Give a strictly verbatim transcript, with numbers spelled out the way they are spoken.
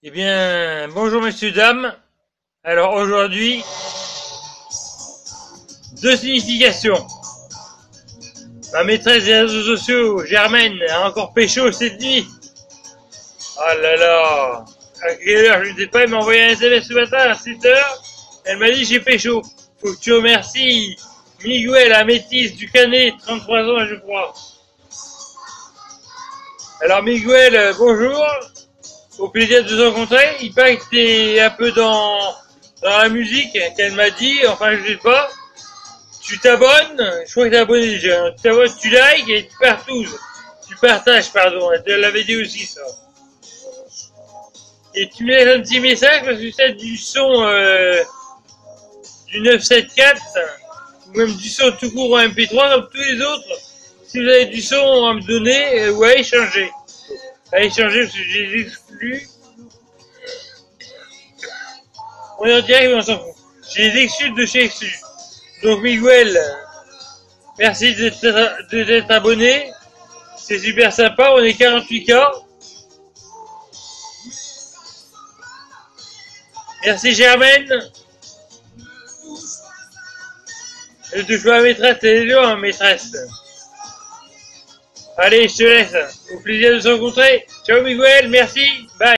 Eh bien, bonjour messieurs, dames. Alors aujourd'hui, deux significations. Ma maîtresse des réseaux sociaux, Germaine, a encore pécho cette nuit. Oh là là. À quelle heure, je ne sais pas, elle m'a envoyé un S M S ce matin à sept heures. Elle m'a dit j'ai pécho. Faut que tu remercies Miguel, la métisse du Canet, trente-trois ans je crois. Alors Miguel, bonjour. Au plaisir de te rencontrer. Il paraît que t'es un peu dans, dans la musique, qu'elle m'a dit, enfin je sais pas. Tu t'abonnes, je crois que t'es abonné déjà. Tu t'abonnes, tu likes et tu partages. Tu partages, pardon. Elle te l'avait dit aussi ça. Et tu me laisses un petit message parce que c'est du son euh, du neuf cent soixante-quatorze ou même du son tout court en M P trois comme tous les autres. Si vous avez du son à me donner euh, ou à échanger. À échanger parce que j'ai exclu. On est en direct mais on s'en fout. J'ai les excuses de chez Exus. Donc Miguel, merci de t'être abonné. C'est super sympa, on est quarante-huit K. Merci Germaine. Je touche pas à maîtresse, c'est les deux, hein, maîtresse. Allez, je te laisse. Au plaisir de se rencontrer. Ciao Miguel, merci. Bye.